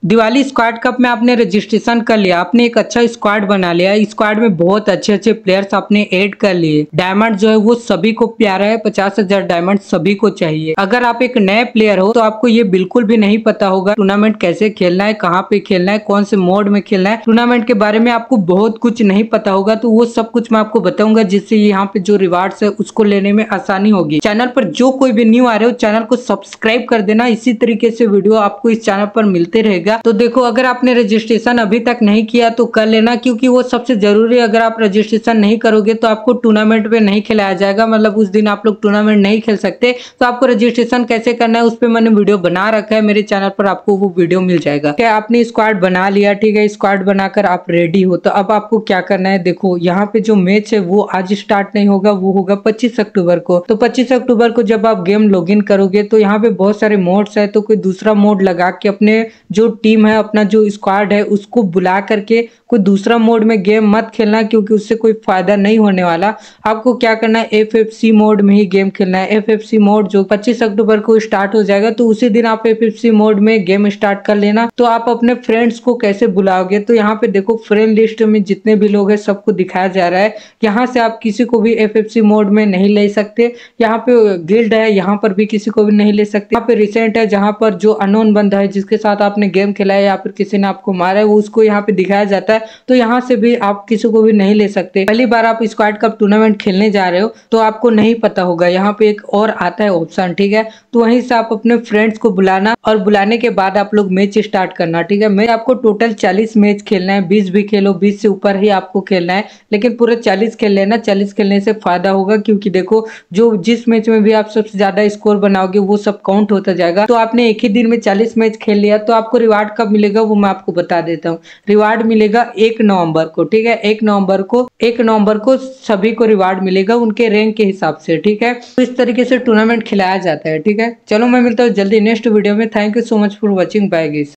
Diwali squad cup में आपने registration कर लिया, आपने एक अच्छा स्क्वाड बना लिया। स्क्वाड में बहुत अच्छे अच्छे प्लेयर्स आपने ऐड कर लिए। डायमंड जो है वो सभी को प्यारा है, 50,000 डायमंड सभी को चाहिए। अगर आप एक नए प्लेयर हो तो आपको ये बिल्कुल भी नहीं पता होगा टूर्नामेंट कैसे खेलना है, कहाँ पे खेलना है, कौन से मोड में खेलना है। टूर्नामेंट के बारे में आपको बहुत कुछ नहीं पता होगा, तो वो सब कुछ मैं आपको बताऊंगा, जिससे यहाँ पे जो रिवार्ड्स है उसको लेने में आसानी होगी। चैनल पर जो कोई भी न्यू आ रहे हो चैनल को सब्सक्राइब कर देना। इसी तरीके से वीडियो आपको इस चैनल पर मिलते रहेगा। तो देखो, अगर आपने रजिस्ट्रेशन अभी तक नहीं किया तो कर लेना, क्योंकि वो सबसे जरूरी है। अगर आप रजिस्ट्रेशन नहीं करोगे तो आपको टूर्नामेंट में नहीं खिलाया जाएगा, मतलब उस दिन आप लोग टूर्नामेंट नहीं खेल सकते। तो आपको रजिस्ट्रेशन कैसे करना है उस पर मैंने वीडियो बना रखा है, मेरे चैनल पर आपको वो वीडियो मिल जाएगा। क्या आपने स्क्वाड बना लिया, ठीक है, स्क्वाड बनाकर आप रेडी हो, तो अब आपको क्या करना है। देखो, यहाँ पे जो मैच है वो आज स्टार्ट नहीं होगा, वो होगा 25 अक्टूबर को। तो 25 अक्टूबर को जब आप गेम लॉगिन करोगे तो यहाँ पे बहुत सारे मोड्स है, तो कोई दूसरा मोड लगा के अपने जो टीम है, अपना जो स्क्वाड है उसको बुला करके कोई दूसरा मोड में गेम मत खेलना, क्योंकि उससे कोई फायदा नहीं होने वाला। आपको क्या करना है, FFC मोड में ही गेम खेलना है। FFC मोड जो 25 अक्टूबर को स्टार्ट हो जाएगा, तो उसी दिन आप FFC मोड में गेम स्टार्ट कर लेना। तो आप अपने फ्रेंड्स को कैसे बुलाओगे, तो यहाँ पे देखो फ्रेंड लिस्ट में जितने भी लोग हैं सबको दिखाया जा रहा है। यहाँ से आप किसी को भी FFC मोड में नहीं ले सकते। यहाँ पे गिल्ड है, यहाँ पर भी किसी को भी नहीं ले सकते। यहाँ पे रिसेंट है, जहाँ पर जो अननोन बंदा है जिसके साथ आपने गेम खेला है या फिर किसी ने आपको मारा है, वो उसको यहाँ पे दिखाया जाता है। तो यहाँ से भी आप किसी को भी नहीं ले सकते। पहली बार आप स्क्वाड कप टूर्नामेंट खेलने जा रहे हो तो आपको नहीं पता होगा, यहाँ पे एक और आता है ऑप्शन, ठीक है। तो वहीं से आप अपने फ्रेंड्स को बुलाना और बुलाने के बाद आप लोग मैच स्टार्ट करना, ठीक है। मैच आपको टोटल 40 मैच खेलना है, 20 भी खेलो, 20 से ऊपर ही आपको खेलना है, लेकिन पूरे 40 खेल लेना। 40 खेलने से फायदा होगा, क्योंकि देखो जो जिस मैच में भी आप सबसे ज्यादा स्कोर बनाओगे वो सब काउंट होता जाएगा। तो आपने एक ही दिन में 40 मैच खेल लिया, तो आपको रिवार्ड कब मिलेगा वो मैं आपको बता देता हूँ। रिवार्ड मिलेगा 1 नवंबर को, ठीक है। 1 नवंबर को सभी को रिवार्ड मिलेगा उनके रैंक के हिसाब से, ठीक है। तो इस तरीके से टूर्नामेंट खिलाया जाता है, ठीक है। चलो, मैं मिलता हूँ जल्दी नेक्स्ट वीडियो में। Thank you so much for watching, bye guys.